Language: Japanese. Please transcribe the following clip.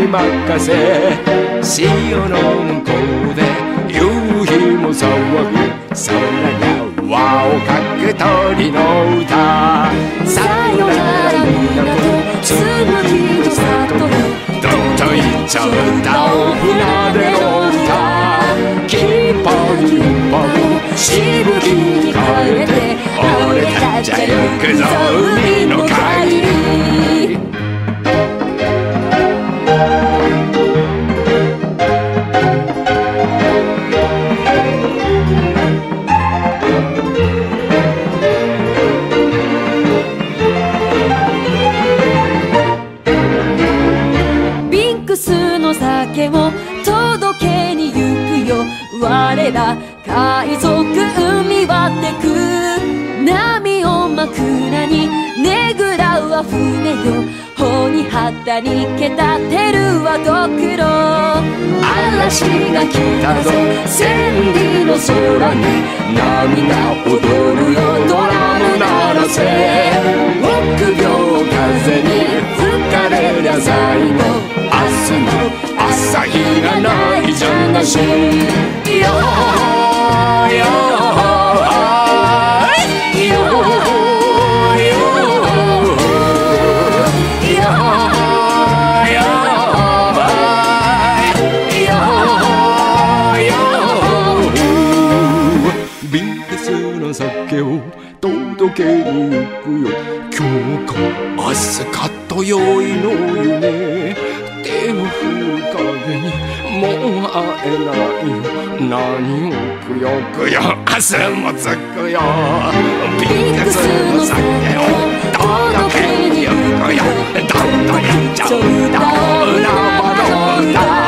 任せ潮の向こうで夕日も騒ぐ空に輪をかく鳥の歌さよなら港紬の里にどんと行っちゃうんだお船での歌金波に浮かぶしぶきに変えて俺たちは行くぞ海の帰りビンクスの酒を届けに行くよ我ら海賊海渡ってく波を枕にねぐらうは船よ帆に旗にけたてるはドクロ嵐が来たぞ千里の空に波が踊るよドラム鳴らせ臆病風に吹かれりゃ最後明日の朝日がないじゃなしよーよーよビンクスの酒を届けに行くよ今日か明日かとよいの夢手を振る影にもう会えないよ何もくよくよ明日もつくよビンクスの酒を届けに行くよどんどん行っちゃうんだ海原の歌